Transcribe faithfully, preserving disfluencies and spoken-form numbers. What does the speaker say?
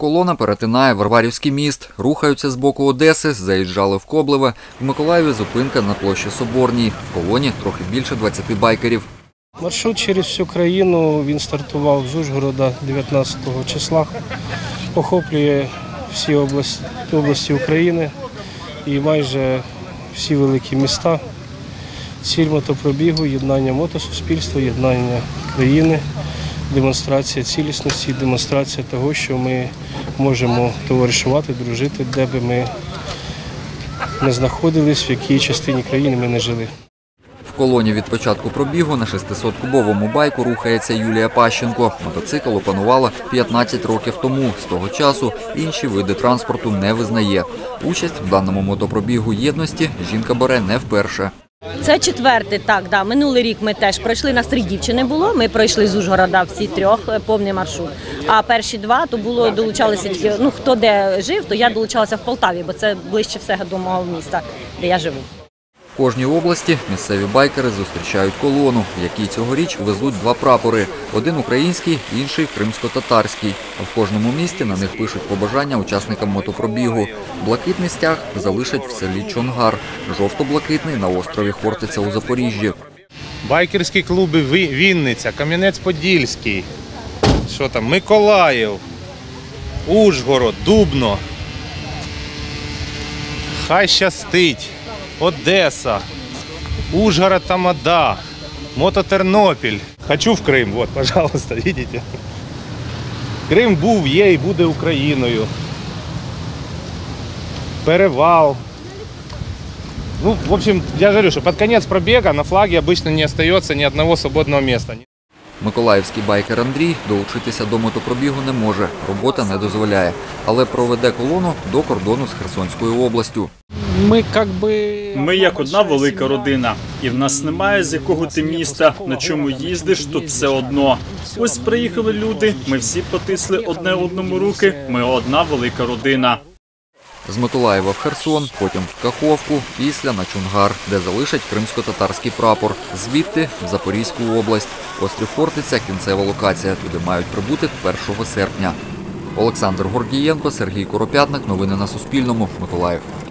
колона перетинає Варварівський міст. Рухаються з боку Одеси, заїжджали в Коблеве. В Миколаєві зупинка на площі Соборній. В колоні трохи більше двадцяти байкерів. Маршрут через всю країну, він стартував з Ужгорода дев'ятнадцятого числа. Охоплює всі області, області України і майже всі великі міста. Ціль мотопробігу – єднання мотосуспільства, єднання країни, демонстрація цілісності, демонстрація того, що ми можемо товаришувати, дружити, де би ми не знаходились, в якій частині країни ми не жили. В колоні від початку пробігу на шестисоткубовому байку рухається Юлія Пащенко. Мотоцикл опанувала п'ятнадцять років тому. З того часу інші види транспорту не визнає. Участь в даному мотопробігу єдності жінка бере не вперше. Це четвертий, так, да. Минулий рік ми теж пройшли, нас три дівчини було, ми пройшли з Ужгорода всі трьох, повний маршрут. А перші два, то було, долучалися тільки, ну, хто де жив, то я долучалася в Полтаві, бо це ближче всього до мого міста, де я живу. В кожній області місцеві байкери зустрічають колону, в якій цьогоріч везуть два прапори. Один український, інший кримсько-татарський. В кожному місті на них пишуть побажання учасникам мотопробігу. Блакитний стяг залишать в селі Чонгар, жовто-блакитний на острові Хортиця у Запоріжжі. Байкерські клуби Вінниця, Кам'янець-Подільський, що там, Миколаїв, Ужгород, Дубно. Хай щастить. Одеса, Ужгород, Тамада, Мототернопіль. Хочу в Крим, вот, пожалуйста, видите? Крим був, є і буде Україною. Перевал. Ну, в общем, я говорю, что под конец пробега на флаге обычно не остается ни одного свободного места. Миколаївський байкер Андрій долучитися до мотопробігу не може, робота не дозволяє, але проведе колону до кордону з Херсонською областю. Ми, як би... Ми як одна велика родина, і в нас немає з якого ти міста, на чому їздиш, тут все одно. Ось приїхали люди, ми всі потисли одне одному руки, ми одна велика родина. З Миколаєва в Херсон, потім в Каховку, після на Чонгар, де залишать кримсько-татарський прапор. Звідти в Запорізьку область. Острів Хортиця – кінцева локація. Туди мають прибути першого серпня. Олександр Гордієнко, Сергій Коропятник. Новини на Суспільному. Миколаїв.